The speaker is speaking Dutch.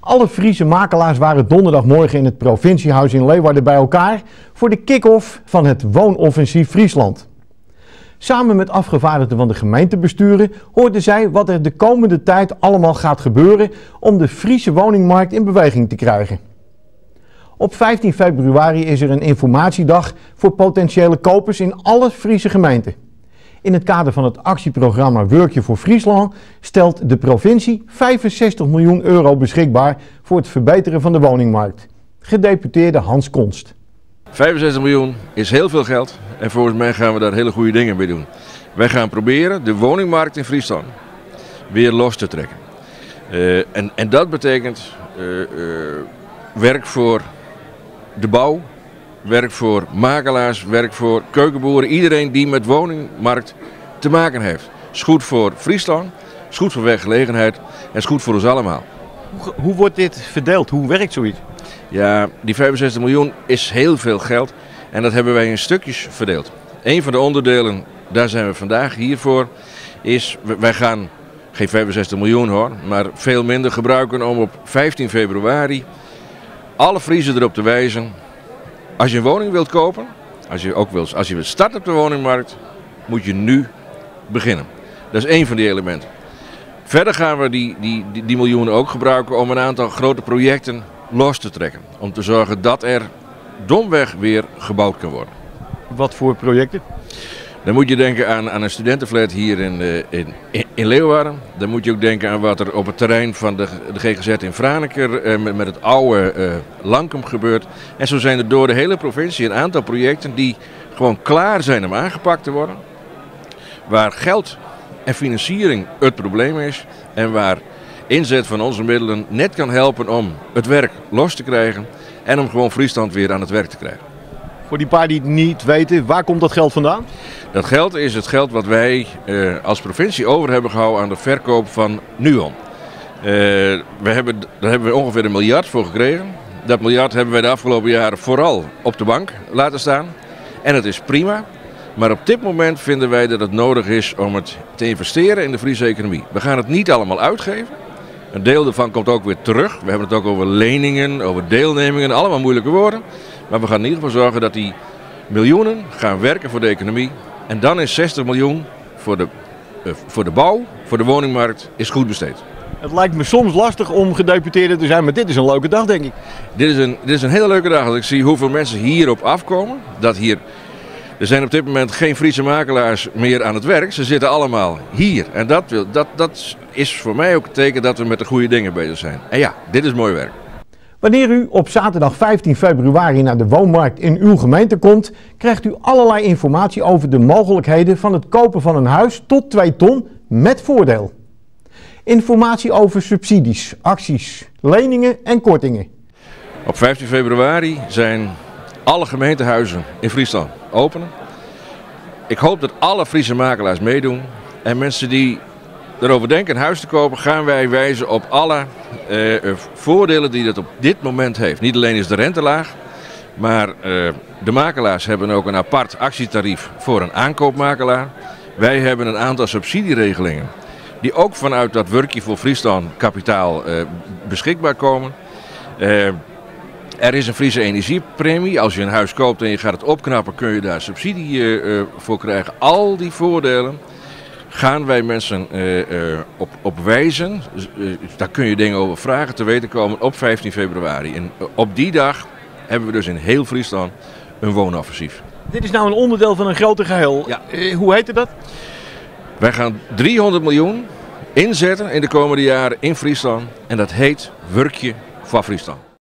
Alle Friese makelaars waren donderdagmorgen in het provinciehuis in Leeuwarden bij elkaar voor de kick-off van het Woonoffensief Friesland. Samen met afgevaardigden van de gemeentebesturen hoorden zij wat er de komende tijd allemaal gaat gebeuren om de Friese woningmarkt in beweging te krijgen. Op 15 februari is er een informatiedag voor potentiële kopers in alle Friese gemeenten. In het kader van het actieprogramma Werkje voor Friesland stelt de provincie 65 miljoen euro beschikbaar voor het verbeteren van de woningmarkt. Gedeputeerde Hans Konst. 65 miljoen is heel veel geld en volgens mij gaan we daar hele goede dingen mee doen. Wij gaan proberen de woningmarkt in Friesland weer los te trekken. En dat betekent werk voor de bouw, werk voor makelaars, werk voor keukenboeren. Iedereen die met woningmarkt te maken heeft. Is goed voor Friesland, is goed voor werkgelegenheid en is goed voor ons allemaal. Hoe wordt dit verdeeld? Hoe werkt zoiets? Ja, die 65 miljoen is heel veel geld en dat hebben wij in stukjes verdeeld. Een van de onderdelen, daar zijn we vandaag hiervoor, is wij gaan geen 65 miljoen hoor, maar veel minder gebruiken om op 15 februari alle Friezen erop te wijzen. Als je een woning wilt kopen, als je wilt starten op de woningmarkt, moet je nu beginnen. Dat is één van die elementen. Verder gaan we die miljoenen ook gebruiken om een aantal grote projecten los te trekken. Om te zorgen dat er domweg weer gebouwd kan worden. Wat voor projecten? Dan moet je denken aan een studentenflat hier in Leeuwarden. Dan moet je ook denken aan wat er op het terrein van de GGZ in Franeker met het oude Lankum gebeurt. En zo zijn er door de hele provincie een aantal projecten die gewoon klaar zijn om aangepakt te worden. Waar geld en financiering het probleem is en waar inzet van onze middelen net kan helpen om het werk los te krijgen en om gewoon Friesland weer aan het werk te krijgen. Voor die paar die het niet weten, waar komt dat geld vandaan? Dat geld is het geld wat wij als provincie over hebben gehouden aan de verkoop van Nuon. Daar hebben we ongeveer 1 miljard voor gekregen. Dat miljard hebben wij de afgelopen jaren vooral op de bank laten staan. En het is prima. Maar op dit moment vinden wij dat het nodig is om het te investeren in de Friese economie. We gaan het niet allemaal uitgeven. Een deel daarvan komt ook weer terug. We hebben het ook over leningen, over deelnemingen, allemaal moeilijke woorden. Maar we gaan in ieder geval zorgen dat die miljoenen gaan werken voor de economie. En dan is 60 miljoen voor de bouw, voor de woningmarkt, is goed besteed. Het lijkt me soms lastig om gedeputeerde te zijn, maar dit is een leuke dag, denk ik. Dit is een hele leuke dag. Als ik zie hoeveel mensen hierop afkomen. Er zijn op dit moment geen Friese makelaars meer aan het werk. Ze zitten allemaal hier. En dat is voor mij ook het teken dat we met de goede dingen bezig zijn. En ja, dit is mooi werk. Wanneer u op zaterdag 15 februari naar de woonmarkt in uw gemeente komt, krijgt u allerlei informatie over de mogelijkheden van het kopen van een huis tot 2 ton met voordeel. Informatie over subsidies, acties, leningen en kortingen. Op 15 februari zijn alle gemeentehuizen in Friesland openen. Ik hoop dat alle Friese makelaars meedoen en mensen die erover denken een huis te kopen, gaan wij wijzen op alle voordelen die dat op dit moment heeft. Niet alleen is de rente laag, maar de makelaars hebben ook een apart actietarief voor een aankoopmakelaar. Wij hebben een aantal subsidieregelingen die ook vanuit dat Werkje voor Friesland kapitaal beschikbaar komen. Er is een Friese energiepremie. Als je een huis koopt en je gaat het opknappen, kun je daar subsidie voor krijgen. Al die voordelen gaan wij mensen op wijzen. Daar kun je dingen over vragen te weten komen op 15 februari. En op die dag hebben we dus in heel Friesland een woonoffensief. Dit is nou een onderdeel van een groter geheel. Ja. Hoe heette dat? Wij gaan 300 miljoen inzetten in de komende jaren in Friesland. En dat heet Werkje voor Friesland.